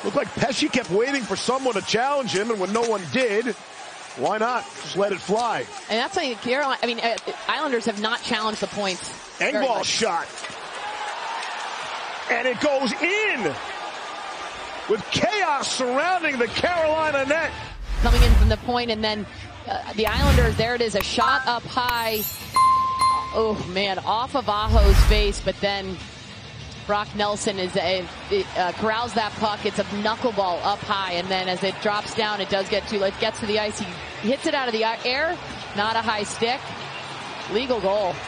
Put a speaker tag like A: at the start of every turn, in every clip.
A: Looked like Pesce kept waiting for someone to challenge him, and when no one did, why not just let it fly?
B: And that's something Carolina, Islanders have not challenged the points.
A: Engvall shot. And it goes in with chaos surrounding the Carolina net.
B: Coming in from the point, and then the Islanders, there it is, a shot up high. Oh, man, off of Aho's face, but then Brock Nelson corrals that puck. It's a knuckleball up high, and then as it drops down, it does get it gets to the ice. He hits it out of the air, not a high stick. Legal goal.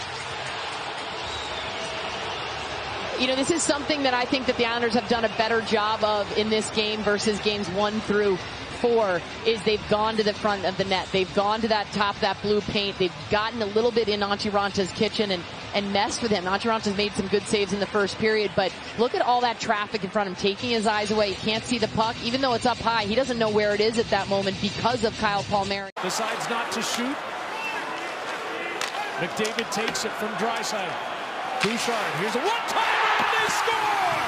B: You know, this is something that I think that the Islanders have done a better job of in this game versus games 1 through 4, is they've gone to the front of the net. They've gone to that top, that blue paint. They've gotten a little bit in Antti Ranta's kitchen and messed with him. Antti Ranta's made some good saves in the first period, but look at all that traffic in front of him, taking his eyes away. He can't see the puck. Even though it's up high, he doesn't know where it is at that moment because of Kyle Palmieri.
C: Decides not to shoot. McDavid takes it from Draisaitl. Bouchard, here's a one-timer, and they score!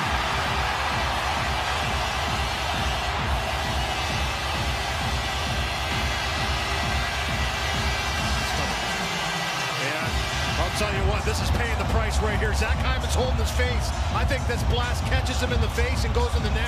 D: And I'll tell you what, this is paying the price right here. Zach Hyman's holding his face. I think this blast catches him in the face and goes in the net.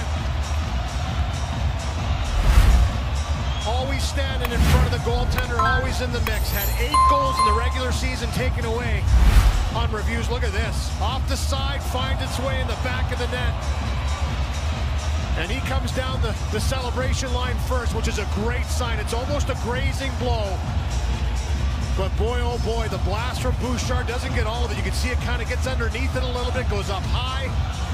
D: Always standing in front of the goaltender, always in the mix. Had 8 goals in the regular season taken away on reviews. Look at this. Off the side, finds its way in the back of the net. And he comes down the celebration line first, which is a great sign. It's almost a grazing blow. But boy, oh boy, the blast from Bouchard doesn't get all of it. You can see it kind of gets underneath it a little bit, goes up high.